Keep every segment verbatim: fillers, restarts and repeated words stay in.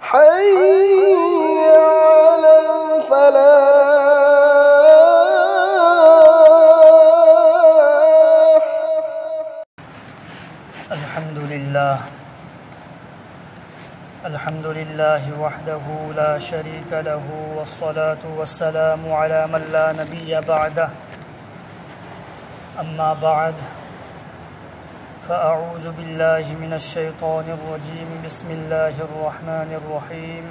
حي على الفلاح. الحمد لله الحمد لله وحده لا شريك له، والصلاة والسلام على من لا نبي بعده. أما بعد، فأعوذ بالله من الشيطان الرجيم. بسم الله الرحمن الرحيم.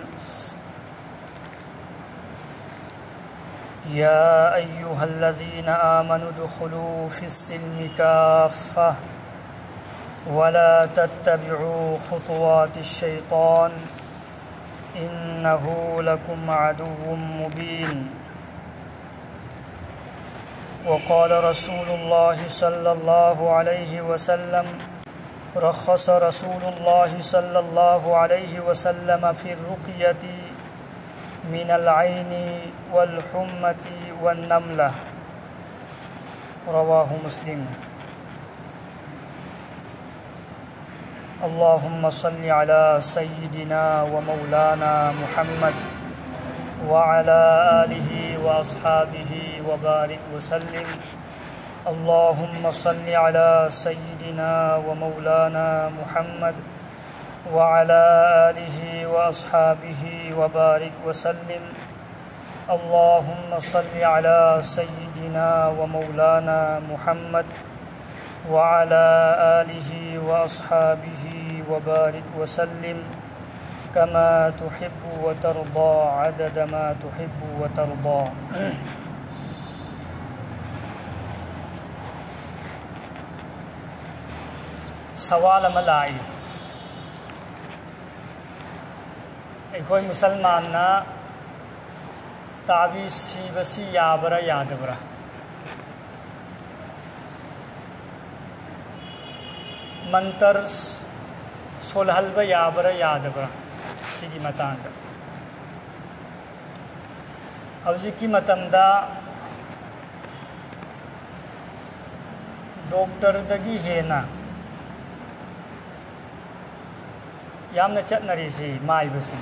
يا أيها الذين آمنوا ادخلوا في السلم كافة ولا تتبعوا خطوات الشيطان إنه لكم عدو مبين. وقال رسول الله صلى الله عليه وسلم: رخص رسول الله صلى الله عليه وسلم في الرقية من العين والحمة والنملة. رواه مسلم. اللهم صل على سيدنا ومولانا محمد وعلى آله وأصحابه وبارك وسلم. اللهم صل على سيدنا ومولانا محمد وعلى آله وأصحابه وبارك وسلم. اللهم صل على سيدنا ومولانا محمد وعلى آله وأصحابه وبارك وسلم كما تحب وترضى عدد ما تحب وترضى. سوال ملائی ایکوئی مسلمان نا تعویذ سیبسی یابرا یادبرا منتر سولہلبا یابرا یادبرا سیدی متانگا اوزی متمدا ڈاکٹر دگی ہینا یامنا چتنریسی مائبسین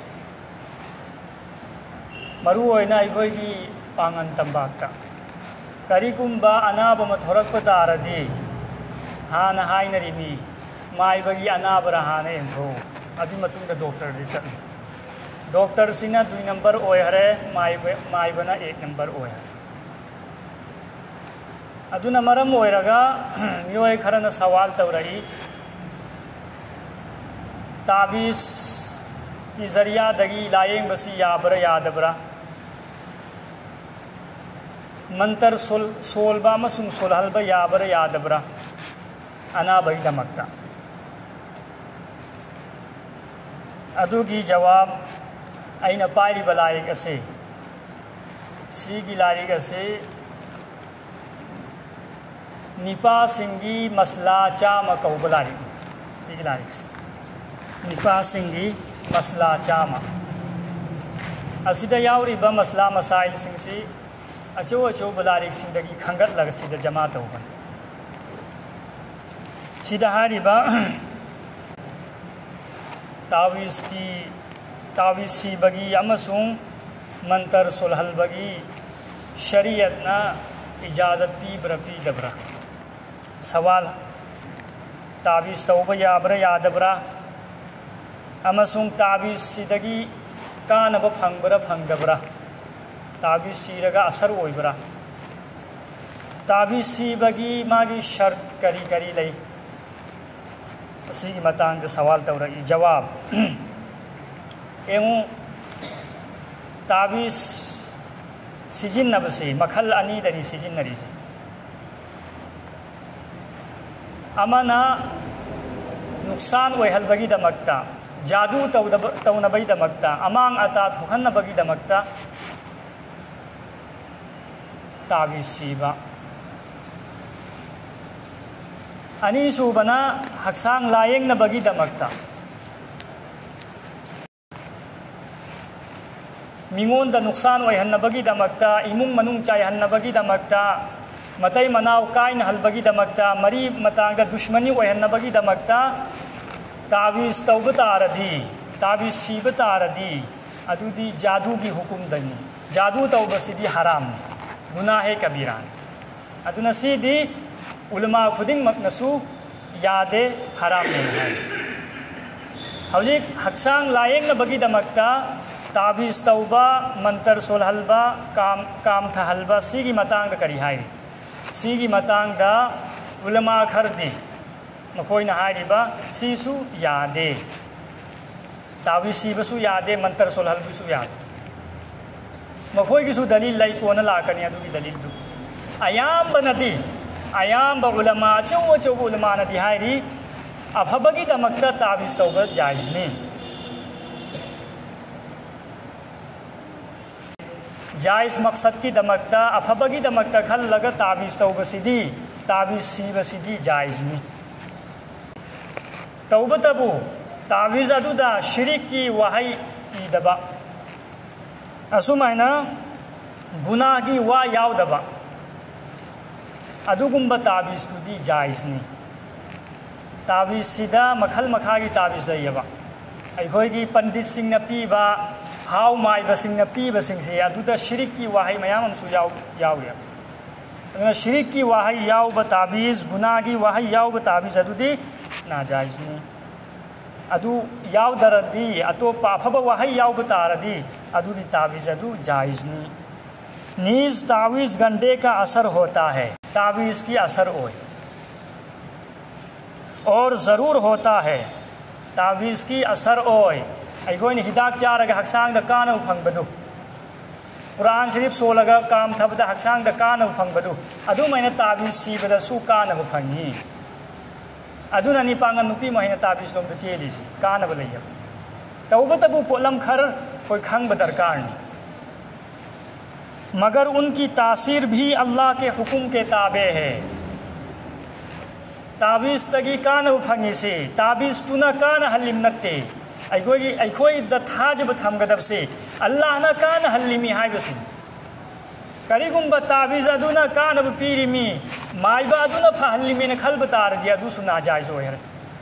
مرو ہوئینا ایکوئی پانگن تمباکتا کریگمبا انابا متھورک پتاردی ہانا ہائنری می مائبگی انابرا ہانا انتھو ادی متونگا ڈاکٹر دی چتن ڈاکٹر سینا دوی نمبر اوئے ہرے مائبنا ایک نمبر اوئے ہرے ادونا مرم اوئے رگا میوئے کھرنا سوال تو رہی تعویذ کی ذریعہ دگی لائیں بسی یابرا یادبرا منتر سول سولبا مسن سولہلبا یابرا یادبرا انا بہی دمکتا. ادو کی جواب اینا پائری بلائک اسے سی کی لائک اسے نیپا سنگی مسئلہ چاما کہو بلائک سی کی لائک سے نیپا سنگی مسئلہ چاما اسیدہ یاوری با مسئلہ مسائل سنگ سی اچھو اچھو بلائک سندگی کھنگت لگا سیدہ جماعت ہو بن سیدہ ہاری با تعویذ کی تعویذ سی بگی امسوں منتر سلحل بگی شریعتنا اجازت پی برا پی دبرا. سوال تعویذ توبہ یابرا یادبرا امسوں تعویذ سی دگی کانبا پھنگ برا پھنگ دبرا تعویذ سی رگا اثر ہوئی برا تعویذ سی بگی ماگی شرط کری کری لئی اسی کی متانگ سوال تو رہی. جواب ایمو تعویذ سجن نبسی مکھل انی دنی سجن نری سی امانا نقصان ویحل بگی دمکتا جادو تو نبی دمکتا امانگ اتات حکن نبگی دمکتا تعویذ سیبا انیسو بنا حقسان لائنگ نبگی دمکتا میمون دا نقصان ویحن نبگی دمکتا ایمون منون چاہی نبگی دمکتا متای مناو کائن حلبگی دمکتا مری متانگا دشمنی ویحن نبگی دمکتا تعویذ توبت آردھی ताबीज सीब तारदी अदुदी जादू की हुकुम दनी जादू तौबसिदी हराम ने गुनाह है कबीरा अदुना सीदी उलमा खुदिंग मकनसु यादे हराम ने है हौजिक हक्सांग लायेंग बगी दमकता ताबीज तौबा मंतर सोलहलबा काम काम थहलबा सीगी मतांग करी है सीगी मतांग दा उलमा खरदी मखोइना हारिबा सीसु यादे ताबीज सीबसु यादे मंतर सोलहलबसु यादे मखोइगिसु दलील लाई कोना लाकनी अदुगी दलील दु अयाम बनदी अयाम उलमा चौ चौ उलमा नदी हारी अफबगी दमकता ताबीज तौबा जायज ने जायज मकसद की दमकता अफबगी दमकता खल लगा ताबीज तौबसिदी ताबीज सीबसिदी जायज ने तौबतबु ताबीज अदुदा शिरिक की वहाई इदबा असुमाइना गुनाह की वा यावदबा अदुगुंबा ताबीज तुदी जायज ने ताबीज सिदा मखल मखा की ताबीज लयबा अखोगी पंडित सिंह पीबा हाउ माइबा सिंह पीबा सिंह से अदुदा शिरिक की वहाई मयाम हमसु याव यावया अदुना शिरिक की वहाई यावबा ताबीज गुनाह की वहाई यावबा ताबीज अदुदी नाजायज ने अदु यावदरदी अतोपा अफबा वहाई यावबा तारदी अदुदी ताबीज अदु जायज ने नीज तावीज गंडे का असर होता है तावीज की असर ओय और ज़रूर होता है तावीज की असर ओय अखोइन हिदाक चारगा हक्सांग द कान फंगबदु कुरान शरीफ सोलगा काम थबदा हक्सांग द कान फंगबदु अदु मैंने तावीज सीबदा सु कान फंगी अदुना नि पांगन नुपी महिना ताबीज लोम द चेलिसी कान बलैय तौबतबु पोलम खर कोई खंग दरकार नहीं मगर उनकी तासीर भी अल्लाह के हुक्म के ताबे है ताबीज तगी कान फंगी से ताबीज तुना कान हलिम नत्ते अखोई अखोई द थाजब थमगदब से अल्लाह न कान हलिमी हाइबसी करिगुंब ताबीज अदुना कान पीरिमी माइबा अदुना फहलिमी न खलब तारजी अदुसु नाजायज ओयर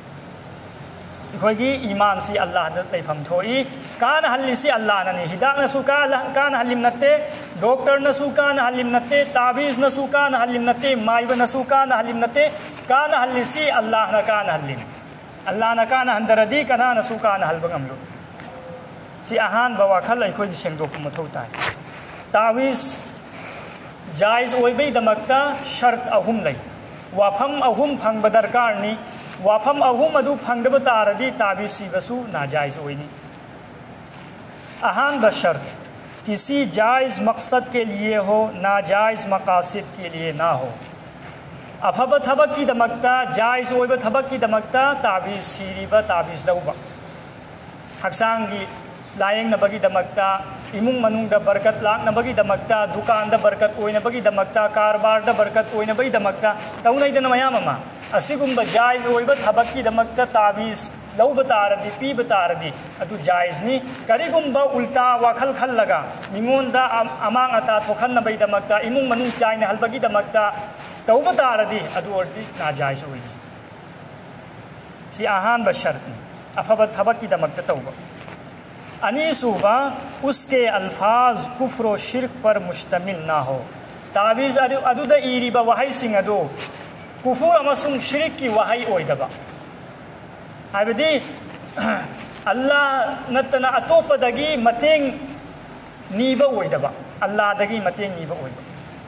अखोई ईमान सी अल्लाह द लेफम थोई कान हल्लिसी अल्लाह ननी हिदाक नसु कान हलिम नत्ते डॉक्टर नसु कान हलिम नत्ते ताबीज नसु कान हलिम नत्ते माइबा नसु कान हलिम नत्ते कान हल्लिसी अल्लाह न कान हलिम अल्लाह न कान हंदरदी कना नसु कान हलबगमलो सी अहान बवाखल अखोई सेंगदोक मथौ ताई ताबीज जायज ओइबई दमकता शर्त अहुम लई वाफम अहुम फंग दरकारनी वाफम अहुम अदु फंगदब तारदी ताबीज सीबसु नाजायज ओइनी अहान बशर्त किसी जायज मकसद के लिए हो नाजायज मकासद के लिए ना हो अफब थबक की दमकता जायज ओइब थबक की दमकता ताबीज सीरीब ताबीज लौबा हक्सांगी लायंग नबगी दमकता इमुंग मनुंग द बरकत लाक नबगी दमकता दुकान द बरकत ओइ नबगी दमकता कारबार द बरकत ओइ नबगी दमकता तौनै दन मयाम अमा असिगुंब जायज ओइब थबक की दमकता ताबीज लौब तारदी पीब तारदी अदु जायज नि करिगुंब उल्टा वाखल खल लगा मिंगोंदा अमांग अता थोखन नबई दमकता इमुंग मनुंग चाइना हलबगी दमकता तौब तारदी अदु ओरदी नाजायज ओइनी सी आहान बशर्त नि अफब थबक की दमकता तौब अनीसुबा उसके अल्फाज कुफ्र व शिर्क पर मुश्तमिल ना हो ताबीज अदु अदुद इरिबा वहाई सिंग अदु कुफुर अमसुंग शिर्क की वहाई ओइदबा हाइबदी अल्लाह नतना अतोपदगी मतेंग नीबा ओइदबा अल्लाह दगी मतेंग नीबा ओइबा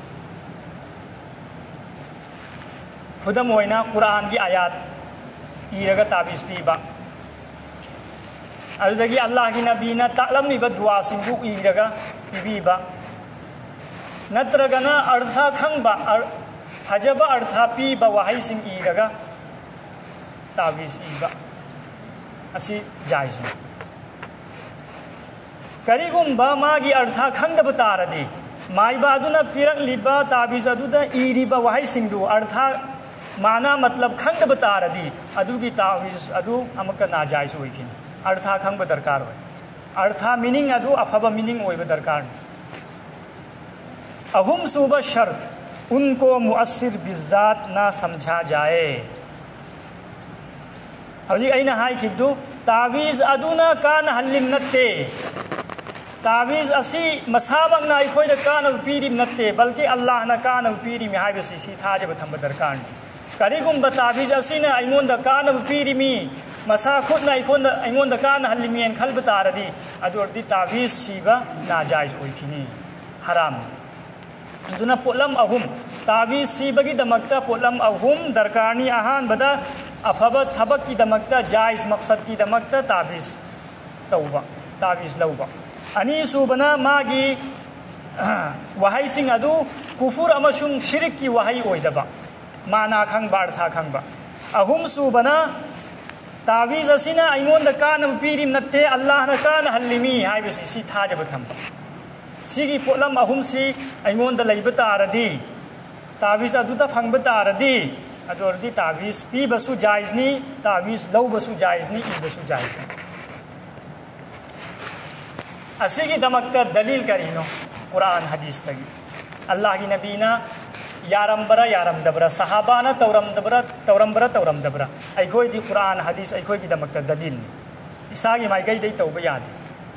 खुदम ओइना कुरान की आयात इरगा ताबीज पीबा अदुदगी अल्लाह की नबीना तालमीबा दुआ सिंगु इरगा पीबीबा नत्रगना अर्था खंगबा फजबा अर्था पीबा वहाई सिंग इरगा ताबीज इबा असी जायज ने करिगुंबा मागी अर्था खंगदब तारदी माइबा अदुना पिरकलिबा ताबीज अदुदा इरिबा वहाई सिंगदु अर्था माना मतलब खंगदब तारदी अदुगी ताबीज अदु अमक नाजायज ओइखिन अर्था खंग दरकार हो अर्था मीनिंग अदु अफब मीनिंग ओइब दरकार अहुम सुब शर्त उनको मुअस्सिर बिज़ात ना समझा जाए हजी अइना हाई खिब्दु تعویز ادونا کان حلم نتے تعویز اسی مسابق نہ اخوی دا کان پیری نتے بلکہ اللہ نہ کان پیری میں ہائی بسی سی تھا جب تھم درکان کریگم بتعویز اسی نہ ایمون دا کان پیری می مسا خود نہ ایمون دا ایمون دا کان حلمین کھل بتا ردی ادور دی تعویز سیبا ناجائز ہوئی تھی حرام دونا پولم اہم تعویز سیبگی دمکتا پولم اہم درکانی آہان بدا افبت حبک کی دمکتا جائز مقصد کی دمکتا تعویز توبہ تعویز لوبہ انی سوبنا ماگی وحی سنگ ادو کفر امشن شرک کی وحی اوئی دبا مانا کھنگ بار تھا کھنگ با اہم سوبنا تعویز اسینا ایمون دکان پیریم نتے اللہ نکان حلیمی ہائی بسی سی تھا جب تھم سیگی پولم اہم سی ایمون دا لئی بتا ردی تعویز ادو دا پھنگ بتا ردی ادو ردی تعویز پی بسو جائز نی تعویز لو بسو جائز نی ای بسو جائز نی اسی کی دمکتا دلیل کرینو قرآن حدیث تگی اللہ کی نبینا یارم برا یارم دبرا صحابانا تورم دبرا تورم برا تورم دبرا ایکوئی دی قرآن حدیث ایکوئی کی دمکتا دلیل نی اساگی مائی گئی دی توبہ یادی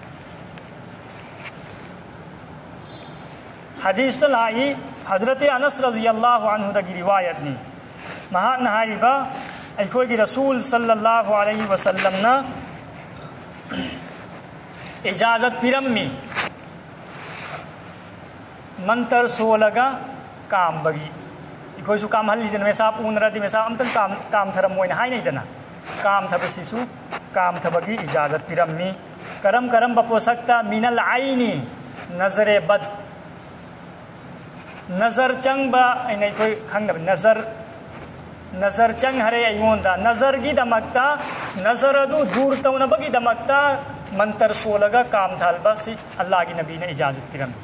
حدیث تلائی حضرت انس رضی اللہ عنہ دا کی روایت نی مہاک نہاری با ایکوئی کی رسول صلی اللہ علیہ وسلم نا اجازت پیرم میں منتر سو لگا کام بگی کوئی سو کام حل لیدن میں صاحب اون ردی میں صاحب امتن کام کام تھرم موین ہائی نہیں دنا کام تھا بسی سو کام تھا بگی اجازت پیرم میں کرم کرم بپو سکتا من العینی نظر بد نظر چنگ با اینی کوئی کھنگ نظر نظر چنگ ہرے ایمون دا نظر گی دمکتا نظر دو دور تون بگی دمکتا منتر سو لگا کام تھا البسی اللہ کی نبی نے اجازت پیرم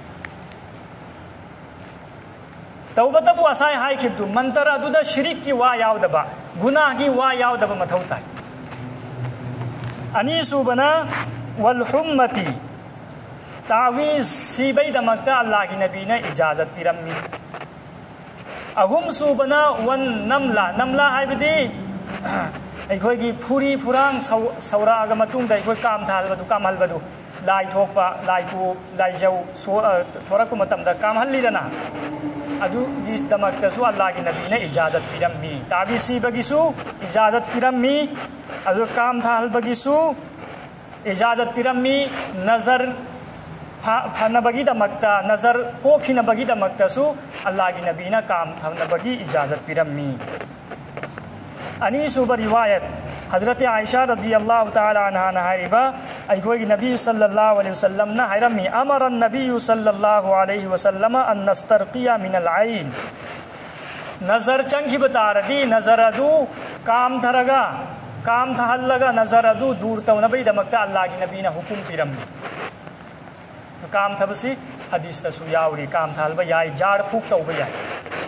توبہ تبو اسائے ہائی کھب دو منتر ادو دا شرک کی وا یاو دبا گناہ کی وا یاو دبا متوتا ہے انیسو بنا والحمتی تعویز سیبئی دمکتا اللہ کی نبی نے اجازت پیرم می اہم سو بنا والنملہ نملہ ہے بدی ایکوئی کی پھوری پھوران سورا آگا متون دا ایکوئی کام تھا حل بدو کام حل بدو لائی تھوکپا لائی کو لائی جو تھوڑا کو متم دا کام حل لی دنا ادو جس دمکتا سو اللہ کی نبی نے اجازت پیرم می تعویزی بگی سو اجازت پیرم می ادو کام تھا حل بگی سو اجازت پیرم می نظر نبگی دمکتا نظر پوکھی نبگی دمکتا سو اللہ کی نبی نے کام تھا نبگی اجازت پیرم می انیسو بر روایت حضرت عائشہ رضی اللہ تعالی عنہ نہائبہ ایگوئی نبی صلی اللہ علیہ وسلم نہ حرمی امر النبی صلی اللہ علیہ وسلم ان نسترقی من العین نظر چنگ ہی بتا ردی نظر ادو کام تھا رگا کام تھا حل لگا نظر ادو دور تو نبی دمکتا اللہ کی نبی نے حکم پیرم کام تھا بسی حدیث تسو یاوری کام تھا حل بیائی جاڑ پھوک تو بیائی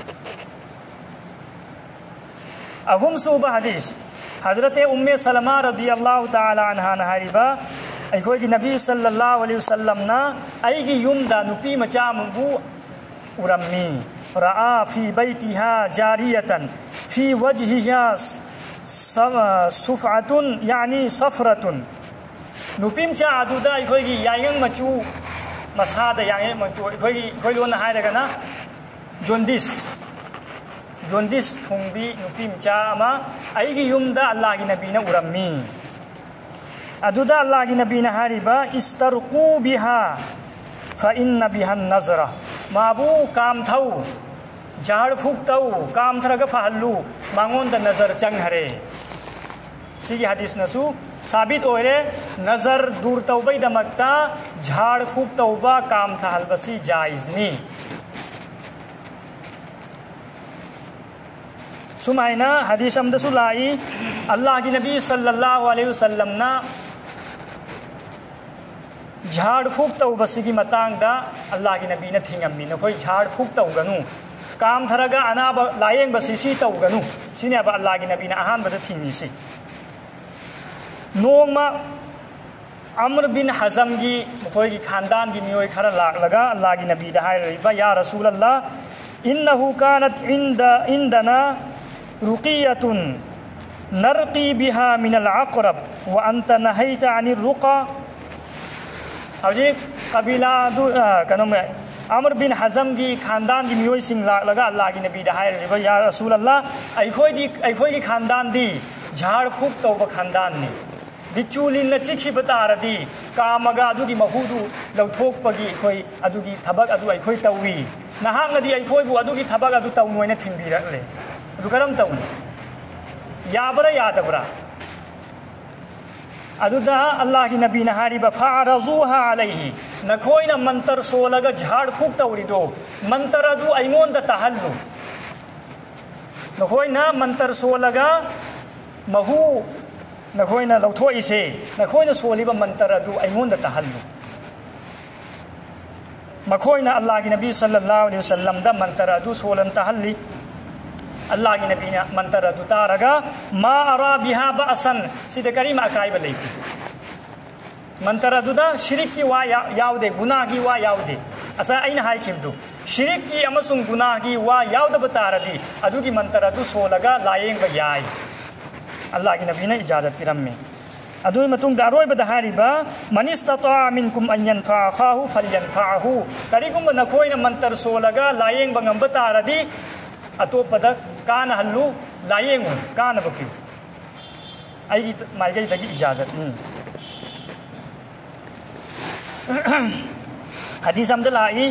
اہم صوبہ حدیث حضرت ام سلمہ رضی اللہ تعالی عنہ نہاریبا ایکوئی کی نبی صلی اللہ علیہ وسلم نا ایگی یم دا نپی مچام بو ارمی رآ فی بیتہا جاریتا فی وجہہا صفعتن یعنی صفرتن نپیم چا عدودا ایکوئی کی یائنگ مچو مساد یائنگ مچو ایکوئی کی لون نہائی رگا نا جوندس جوندس تھنگبی نپیم چا اما ایگی یم دا اللہ کی نبی نے ارمی ادو دا اللہ کی نبی نے حریبا استرقو بها فإن بها النظرہ مابو کام تھو جھاڑ پھوک تھو کام تھرگا فحلو مانگون دا نظر چنگ ہرے سیگی حدیث نسو ثابت ہوئے رے نظر دور توبہ دمکتا جھاڑ پھوک توبہ کام تھا حلبسی جائز نی سمائنا حدیث امدس لائی اللہ کی نبی صلی اللہ علیہ وسلم نا جھاڑ پھوکتا ہو بسی کی متانگ دا اللہ کی نبی نے تھینگمی نا کوئی جھاڑ پھوکتا ہو گنو کام تھرگا انا لائنگ بسی سیتا ہو گنو سینے اب اللہ کی نبی نے اہان بدا تھینگی سی نوگ ما عمر بن حزم کی کوئی کی خاندان کی میوئی کھرا لگا اللہ کی نبی دہائی ریبا یا رسول اللہ انہو کانت عندنا رقیتن نرقي بها من العقرب وأنت نهيت عن الرقى. هذه قبيلة كانوا عمر بن حزم کی خاندان کی میوئی سنگ لگا اللہ کی نبی دہائے رضی یا رسول اللہ ایکھوئی دی ایکھوئی کی خاندان دی جھاڑ پھوک توبہ خاندان نے بچولی نچکشی بتا ردی کامگا ادو کی مہودو لوتھوک پگی ایکھوئی ادو کی تھبک ادو ایکھوئی توی نہانگ دی ایکھوئی بو ادو کی تھبک ادو تو نوئی نے تھنبی رکھ لے ادو کرم تو یابرا یادبرا ادو دا اللہ کی نبی نہاری فعرضوها علیہ نکھوئنا منتر سولگا جھاڑ پھوک توری دو منتر ادو ایمون دا تحلو نکھوئنا منتر سولگا مہو نکھوئنا لوتھوئی سے نکھوئنا سولی با منتر ادو ایمون دا تحلو مکھوئنا اللہ کی نبی صلی اللہ علیہ وسلم دا منتر ادو سولن تحلی اللہ کی نبی نے منتر ادو تارگا ما ارا بها بأسن سیدھے کریم اکائب لیتی منتر ادو دا شرک کی وا یاو دے گناہ کی وا یاو دے اسا این ہائی کبدو شرک کی امسن گناہ کی وا یاو دا بتا ردی ادو کی منتر ادو سولگا لائیں گا یائی اللہ کی نبی نے اجازت پیرم میں ادو متون داروی بدہاری با من استطاع منکم ان ينفع اخاه فلينفعه کریکم نکوئی منتر سولگا لائیں بنگم بتا ردی اتو پدک کان حلو لائیں گون کان بکیو ای مائی گئی تکی اجازت نہیں حدیث حمد اللہ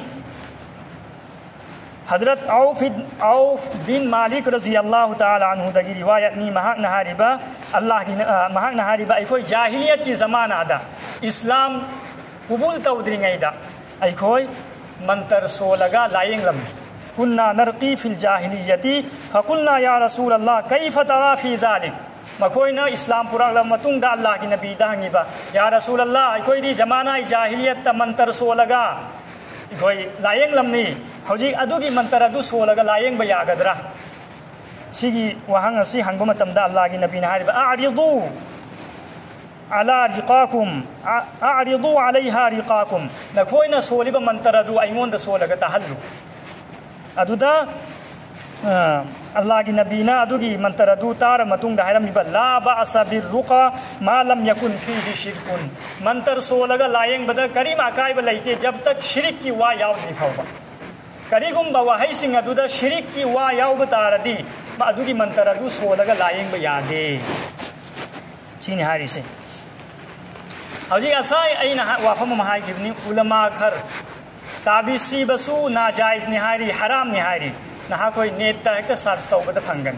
حضرت عوف عوف بن مالک رضی اللہ تعالی عنہ دگی روایت نی مہاک نہاریبا اللہ کی مہاک نہاریبا ای کوئی جاہلیت کی زمانہ دا اسلام قبول تودرین ایدا ای کوئی منتر سولگا لائیں لمبی كنا نرقي في الجاهلية فقلنا يا رسول الله كيف ترى في ذلك مکھوئنا اسلام پورا لمتون دا اللہ کی نبی دہنگی با یا رسول اللہ کوئی دی زمانہ جاہلیت تا منتر سولگا کوئی لائیں لمنی حجی ادو کی منتر ادو سولگا لائیں با یاگدرا سیگی وہاں سی ہنگو متم دا اللہ کی نبی نہاری با اعرضو على رقاكم اعرضو علیہا رقاكم نکھوئنا سولی با منتر ادو ایمون دا سولگا تحلو ادو دا اللہ کی نبی نا ادو کی منتر ادو تار متون دا حرم با لا بأس بالرقا ما لم يكن فيه شرک منتر سولگا لائیں بدا کریم اکائب لیتے جب تک شرک کی وا یاو دیکھاو با کریگم با وحی سنگ ادو دا شرک کی وا یاو بتا ردی با ادو کی منتر ادو سولگا لائیں با یادے چین ہاری سے او جی اسائی این وافم مہائی گبنی علماء گھر تابیسی بسو ناجائز نہاری حرام نہاری نہا کوئی نیت تحقیق سارس توبت پھنگن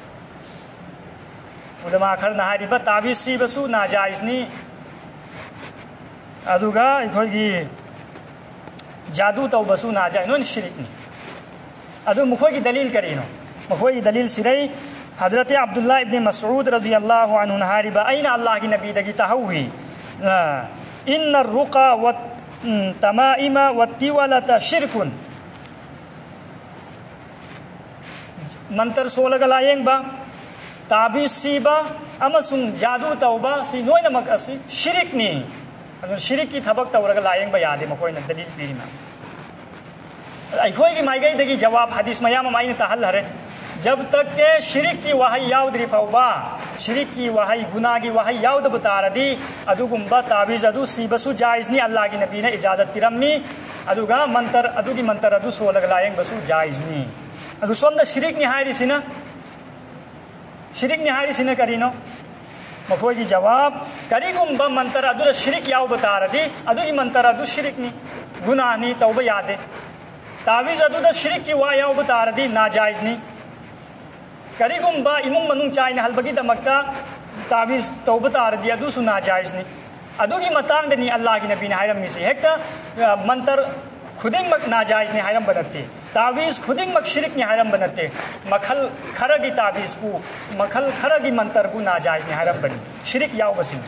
علماء کھر نہاری با تابیسی بسو ناجائز نی ادو گا کوئی جادو تو بسو ناجائز نون شرک نی ادو مکھوئی کی دلیل کرینو مکھوئی کی دلیل سرائی حضرت عبداللہ ابن مسعود رضی اللہ عنہ نہاری با این اللہ کی نبی دگی تہوی ان الرقا و تمائم والتولة شرک منتر سولگا لائیں با تعبیز سی با امسن جادو توبا سی نوئی نمک اسی شرک نہیں اگر شرک کی تھبک تورگا لائیں با یادے مکوئی نا دلیل پیرینا ایکھوئی کی مائی گئی دگی جواب حدیث میام مائی نے تحل ہرے جب تک کہ شرک کی وحی یاود رفاوبا شرک کی وحی گناہ کی وحی یاود بتا ردی ادو گمبا تعویز ادو سی بسو جائز نہیں اللہ کی نبی نے اجازت پیرمی ادو گا منتر ادو کی منتر ادو سولگ لائیں بسو جائز نہیں ادو سوند شرک نہائی سینا شرک نہائی سینا کرینو مکھوئی کی جواب کری گمبا منتر ادو شرک یاو بتا ردی ادو کی منتر ادو شرک نہیں گناہ نہیں توبہ یادے تعویز ادو دا شرک کی وحی یاو بتا ردی ناجائز نہیں کری گمبا امام منون چاہیے حلبگی دمکتا تعویز توبت آردی ادو سو ناجائز نہیں ادو کی متان دنی اللہ کی نبی نے حیرم میں سے ایکتا منتر خودنگ مک ناجائز نے حیرم بنتے تعویز خودنگ مک شرک نے حیرم بنتے مکھل کھرگی تعویز کو مکھل کھرگی منتر کو ناجائز نے حیرم بنی شرک یاو بسن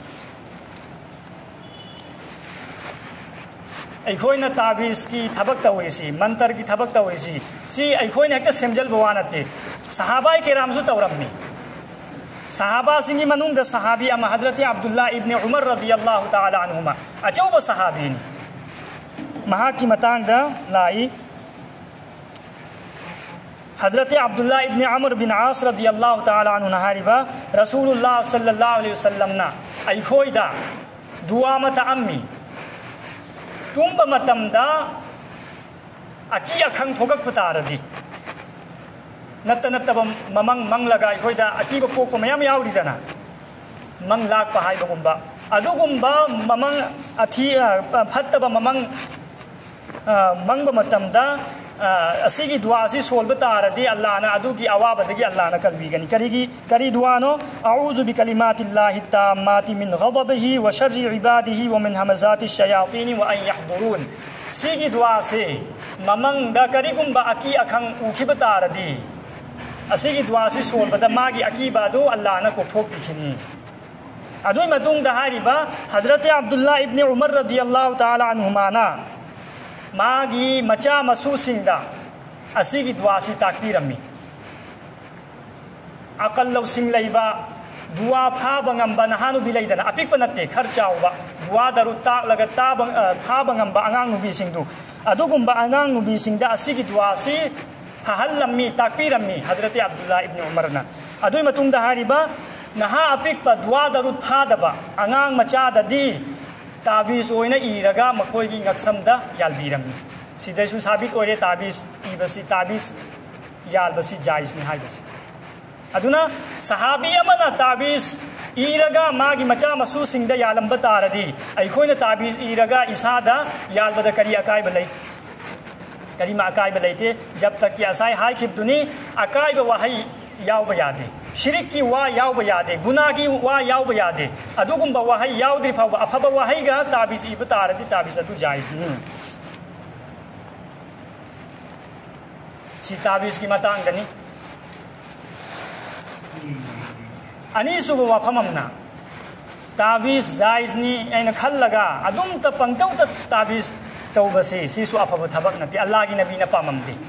ایکھوئی نا تعویز کی تھبکتا ہوئی سی منتر کی تھبکتا ہوئی سی سی ایکھوئی نا ایکتا سمجل بوانتے صحابہ کے رامزو تورم میں صحابہ سنگی منون دا صحابی اما حضرت عبداللہ ابن عمر رضی اللہ تعالی عنہما اچھو با صحابی نی مہا کی متان دا لائی حضرت عبداللہ ابن عمر بن عاص رضی اللہ تعالی عنہ ہریبا رسول اللہ صلی اللہ علیہ وسلم نا ایخویدا دعا متعمی تمب متمدا اکی اکھنگ تھوگک پتاردی نت نتب ممنگ منگ لگا ایخویدا اکی بپوکو میام یاوریدنا منگ لاک پہائی بگمبا ادوگمبا ممنگ اتی پھتب ممنگ منگ بمتمدا اسی دعا سی سول بتاردی اللہ نا ادو کی اوابدگی اللہ نا قلبی گنی کریگی کری دعانو اعوذ بکلمات اللہ التامات من غضبه وشر عباده ومن همزات الشیاطین وان يحضرون سیگی دعا سے ممنگ دا کریگم با اکی اکھنگ اوکی بتاردی اسی کی دعا سی سول بتا ماگی اکی بادو اللہ نا کو ٹھوک بکھنی ادوی مدونگ دہاری با حضرت عبداللہ ابن عمر رضی اللہ تعالی عنہمانا ماگی مچا مسو سنگدا اسی کی دعا سی تاکبیر امی عقل لو سنگ لئیبا دعا پھا بنگمبا نہانو بھی لئیدنا اپیک پنتے خرچاو با دعا درو تاک لگتا پھا بنگمبا انگانو بھی سنگدو ادو گمبا انگانو بھی سنگدا اسی کی دعا سی حل لمی تاکبیر امی حضرت عبداللہ ابن عمرنا ادوی متون دہاری با نہا اپیک پا دعا درو پھا دبا انگان مچا دا دی تعبیز اوینا ایرگا مکوئی کی نقسم دا یال بیرمی سیدھے سو ثابت اویرے تعبیز ای بسی تعبیز یال بسی جائز نہائی بسی ادونا صحابی امنا تعبیز ایرگا ماگی مچا مسو سنگ دا یالم بتا ردی ایخوینا تعبیز ایرگا ایسا دا یال بدا کری اکائی بلائی کری ما اکائی بلائیتے جب تک کہ اسائی ہائی کبدنی اکائی بواہی یاو بیادے شرک کی وا یاو بیادے گناہ کی وا یاو بیادے ادوگم بواہی یاو درفاو افا بواہی گا تعبیز ای بتا ردی تعبیز ادو جائز نہیں سی تعبیز کی متان گنی انیسو بوافممنا تعبیز جائز نہیں این کھل لگا ادوم تا پنگتو تا تعبیز توبہ سے سیسو افا بتھبک نتی اللہ کی نبی نپا مم دی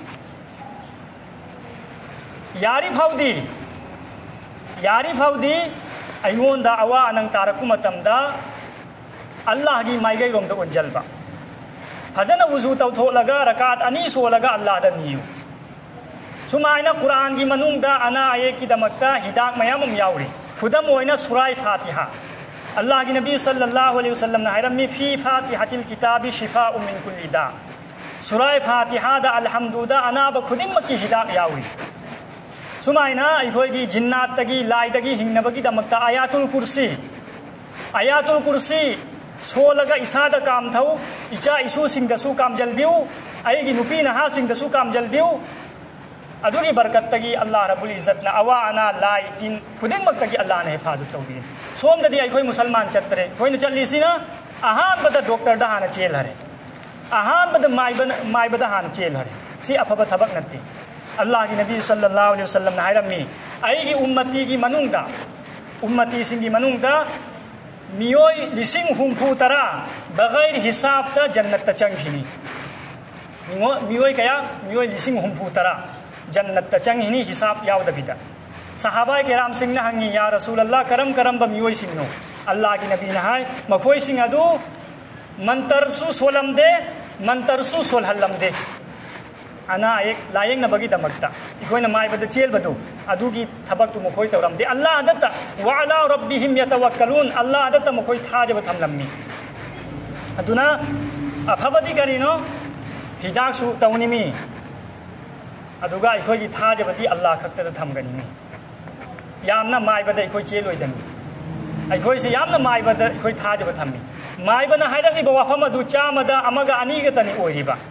یاری پھاو دی یاری پھاو دی ایون دا اوا اننگ تارکو متم دا اللہ کی مائی گئی روم دا انجل با حضن وضو تو تھو لگا رکات انیسو لگا اللہ دا نیو سمائنا قرآن کی منون دا انا آئے کی دمکتا ہداک میامم یاوری خودم وینا سورہ فاتحہ اللہ کی نبی صلی اللہ علیہ وسلم نے رمی فی فاتحۃ الکتاب شفاء من کل داء سورہ فاتحہ دا الحمد دا انا بخودم کی ہداک یاوری سمائنا ایکوئی کی جنات تگی لائی تگی ہنگنبگی دمکتا آیات الکرسی آیات الکرسی سو لگا اسا دا کام تھو اچا اسو سنگ دسو کام جلبیو آئی گی نپی نہا سنگ دسو کام جلبیو ادو کی برکت تگی اللہ رب العزت نا اوا انا لائی تین خودن مکتا کی اللہ نے حفاظت تو دین سوم دا دی ایکوئی مسلمان چترے کوئی نچلی سی نا اہان بدا ڈاکٹر دہانا چیل ہرے اہان بدا مائی بدا ہانا چیل ہرے سی افا بتھبک نتی اللہ کی نبی صلی اللہ علیہ وسلم نے رمی آئی گی امتی کی منونگ دا امتی سنگی منونگ دا میوئی لسنگ ہمپو ترا بغیر حساب تا جنت تا چنگ ہنی میوئی کیا میوئی لسنگ ہمپو ترا جنت تا چنگ ہنی حساب یاو دا بیتا صحابہ کرام سنگ نہنگی یا رسول اللہ کرم کرم با میوئی سنگنو اللہ کی نبی نہائی مکوئی سنگ ادو من ترسو سولم دے من ترسو سول حلم دے انا ایک لائنگ نبگی دمکتا ایکوئی نمائی بدا چیل بدو ادو کی تھبک تو مکوئی تورم دے اللہ عدتا وعلا ربهم یتوکلون اللہ عدتا مکوئی تھاج بتھم لمی ادونا افبدی کرینو ہداک سو تونی می ادوگا ایکوئی کی تھاج بدی اللہ کھکتا تھم گنی می یامنا مائی بدا ایکوئی چیل ہوئی دنی ایکوئی سے یامنا مائی بدا ایکوئی تھاج بتھم می مائی بنا حیرقی بوافم ادو چامدا امگا انیگتا نی اوئی ریبا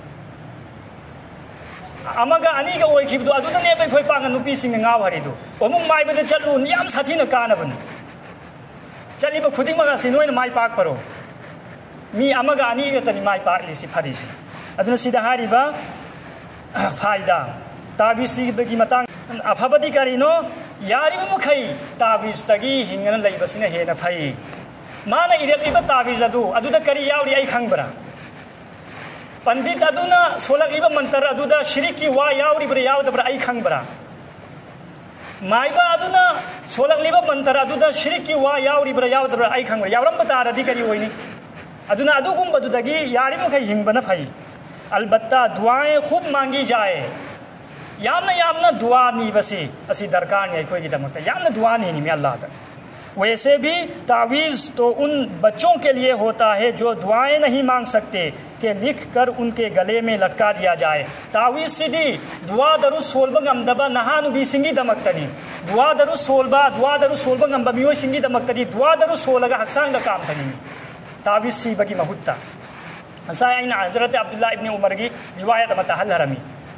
امگا انیگا اوئی کھیبدو ادو دنی ایبای کوئی پانگا نوپی سنگ نگاو ہریدو امونگ مائی بدا چلو نیام ساتھی نکانا بن چلی با خودی مگا سنوین مائی پاک پرو می امگا انیگا تنی مائی پاک لیسی پھری سی ادو نسیدہ ہاری با فائدہ تابیز سی بگی متانگ افبدی کرینو یاری بمکھئی تابیز تگی ہنگن لئی بسینا ہینا پھئی مانا ایرقی با تابیز ادو ادو دا کری یاوری ای کھنگ برا پندت ادونا سولک ایبا منتر ادودا شرکی وا یاوری برا یاو دبرا ای کھنگ برا مائبا ادونا سولک لیبا منتر ادودا شرکی وا یاوری برا یاو دبرا ای کھنگ برا یاورم بتا ردی کری ہوئی نہیں ادونا ادو گم بدودگی یاری مکھئی ہنگ بنا پھئی البتہ دعائیں خوب مانگی جائے یامنا یامنا دعا نیبسی اسی درکار نہیں کوئی کی دمکتا یامنا دعا نہیں نہیں اللہ تا ویسے بھی تعویذ تو ان بچوں کے لیے ہوتا ہے جو دعائیں نہیں مانگ سکتے کہ لکھ کر ان کے گلے میں لٹکا دیا جائے تعویذ سیدھی دعا درو سولبا غمدبا نہانو بھی سنگی دمکتنی دعا درو سولبا دعا درو سولبا غمبا میو سنگی دمکتنی دعا درو سولگا حقسان دا کام تنی تعویذ سی بگی مہتا سائن حضرت عبداللہ ابن عمر کی روایت متحل رمی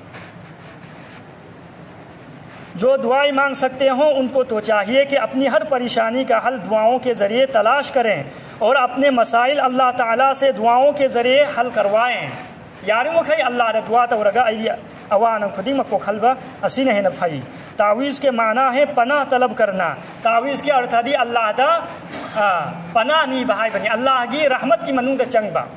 جو دعائیں مانگ سکتے ہوں ان کو تو چاہیے کہ اپنی ہر پریشانی کا حل دعاؤں کے ذریعے تلاش کریں اور اپنے مسائل اللہ تعالیٰ سے دعاؤں کے ذریعے حل کروائیں یاری مکھئی اللہ نے دعا تو رگا اوان خودی مکو خلبہ اسین ہے نفائی تعویذ کے معنی ہے پناہ طلب کرنا تعویذ کے ارتھ دی اللہ دا پناہ نہیں بہائی بنی اللہ کی رحمت کی منوں دا چنگ با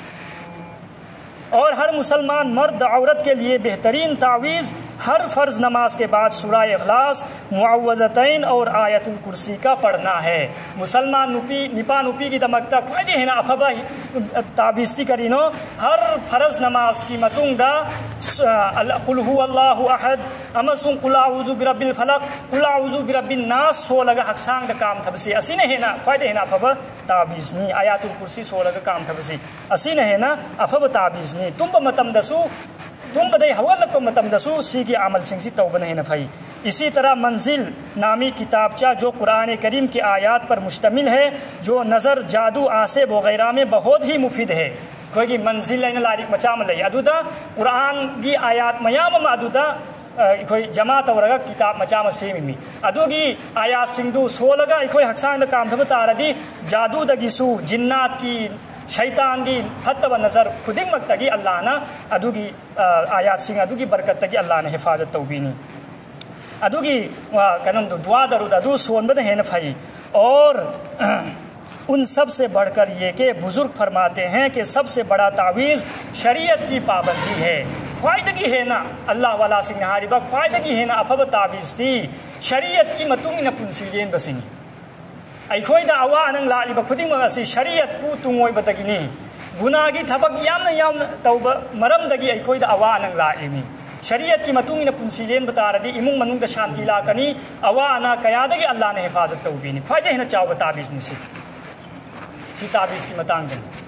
اور ہر مسلمان مرد عورت کے لیے بہترین تعویذ ہر فرض نماز کے بعد سورہ اخلاص معوذتین اور آیت الکرسی کا پڑھنا ہے مسلمان نپی نپا نپی کی دمکتا کوئی دی ہے نا افبا تعویذ کرینو ہر فرض نماز کی متنگ دا قل هو اللہ احد امسن قل اعوذ برب الفلق قل اعوذ برب الناس سو لگا حق سانگ دا کام تھبسی اسی نے ہے نا کوئی دی ہے نا افبا تعویذ نہیں آیات الکرسی سو لگا کام تھبسی اسی نے ہے نا افبا تعویذ نہیں تم با متم دسو تم بدئی حوالت کو متم دسو سی کی عمل سنگ سی توبہ نہیں نفائی اسی طرح منزل نامی کتابچہ جو قرآن کریم کی آیات پر مشتمل ہے جو نظر جادو آسب وغیرہ میں بہت ہی مفید ہے کوئی منزل لائن لارک مچام لئی ادودا قرآن کی آیات میام ادودا کوئی جماعت ورگا کتاب مچام سیمی ادو کی آیات سنگدو سو لگا کوئی حقسان کام تھا تاردی جادو دگیسو جنات کی شیطان کی حت و نظر خودنگ مکتگی اللہ نا ادو کی آیات سنگ ادو کی برکت تگی اللہ نے حفاظت توبینی ادو کی کنم دو دعا درود ادو سون بد ہے نفائی اور ان سب سے بڑھ کر یہ کہ بزرگ فرماتے ہیں کہ سب سے بڑا تعویذ شریعت کی پابندی ہے فائدگی ہے نا اللہ والا سنگ ہاری با فائدگی ہے نا افب تعویذ دی شریعت کی متونگ نا پنسیلین بسنی ایکوئی دا اواننگ لالی با خودی مغسی شریعت پو تنگوئی بتگینی گناہ کی تھبک یامنا یامنا توبہ مرم دگی ایکوئی دا اواننگ لالی می شریعت کی متونگی نا پنسیلین بتا رہی امون منونگ دا شانتی لاکنی اوانا قیادگی اللہ نے حفاظت توبینی فائدہ ہی نا چاہو با تعویذ نسی سی تعویذ کی متانگ دیں